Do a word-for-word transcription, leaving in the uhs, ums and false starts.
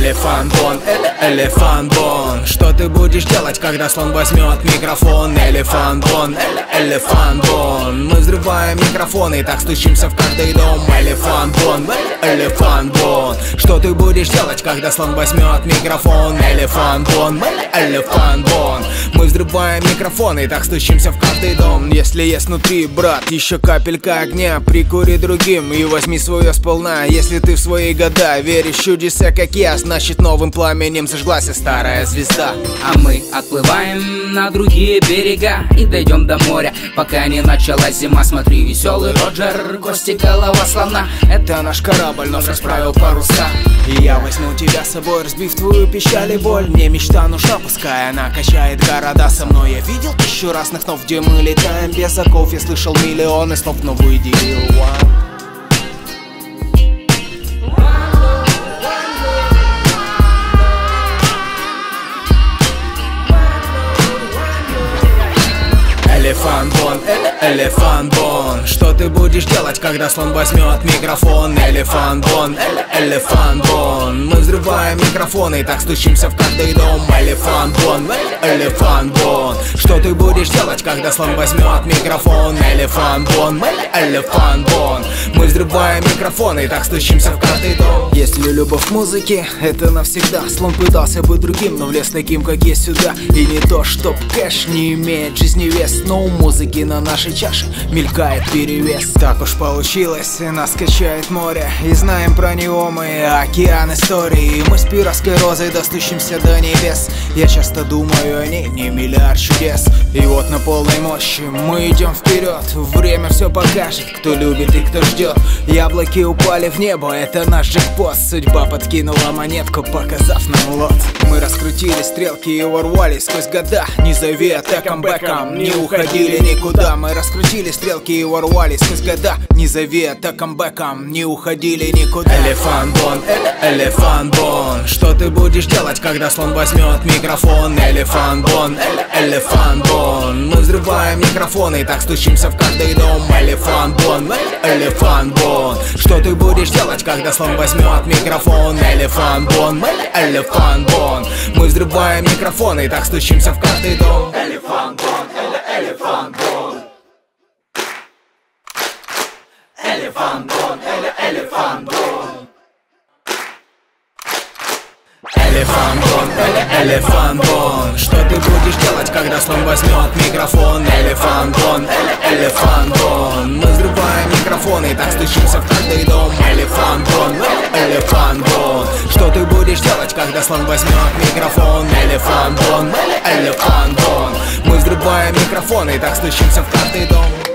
Элефанбон, элефанбон. Что ты будешь делать, когда слон возьмет микрофон? Элефанбон, элефанбон. Мы взрываем микрофоны и так стучимся в каждый дом. Элефанбон, элефанбон. Что ты будешь делать, когда слон возьмет микрофон? Элефанбон, элефанбон. Мы взрываем микрофоны и так стучимся в каждый дом. Если есть внутри, брат, еще капелька огня, прикури другим и возьми свое сполна. Если ты в свои года веришь в чудеса, как я, значит новым пламенем зажглась старая звезда. А мы отплываем на другие берега и дойдем до моря, пока не началась зима. Смотри, веселый Роджер, гости голова слона. Это наш корабль, но расправил паруса. И я возьму тебя с собой, разбив твою печаль и боль. Мне мечта нужна, пускай она качает города со мной. Я видел тысячу разных снов, где мы летаем без оков. Я слышал миллионы слов, но выделил one. Элефанбон, элефанбон. Что ты будешь делать, когда слон возьмет микрофон? Элефанбон, элефанбон. Мы взрываем микрофоны и так стучимся в каждый дом. Элефанбон, элефанбон. Что ты будешь делать, когда слон возьмет микрофон? Элефанбон, элефанбон. Мы взрываем микрофоны и так стучимся в каждый дом. Если любовь к музыке, это навсегда. Слон пытался быть другим, но влез таким, как есть, сюда. И не то, чтоб кэш не имеет жизни вес, но у музыки на нашей чаше мелькает перевес. Так уж получилось, нас качает море, и знаем про него мы океан истории. Мы с пиратской розой достучимся до небес. Я часто думаю о ней, не миллиард чудес. И вот на полной мощи мы идем вперед. Время все покажет, кто любит и кто ждет. Яблоки упали в небо, это наш джекпот. Судьба подкинула монетку, показав нам лот. Мы раскрутили стрелки и ворвались сквозь года. Не зови это камбэком, не уходили никуда. Мы раскрутили стрелки и ворвались сквозь года. Не зови это камбэком, не уходили никуда. Элефанбон, элефанбон. Что ты будешь делать, когда слон возьмет микрофон? Элефанбон, элефанбон. Мы взрываем микрофоны и так стучимся в каждый дом. Элефанбон, элефанбон. Что ты будешь делать, когда слон возьмет микрофон? Элефанбон, элефанбон. Мы взрываем микрофоны и так стучимся в каждый дом. Элефанбон, элефанбон. Элефанбон, элефанбон. Элефанбон, элефанбон. Что ты будешь делать, когда слон возьмет микрофон? Элефанбон, элефанбон. Мы взрываем микрофоны и так стучимся в каждый дом. Элефанбон, элефанбон. Что ты будешь делать, когда слон возьмет микрофон? Элефанбон, элефанбон. Мы взрываем микрофоны и так стучимся в каждый дом.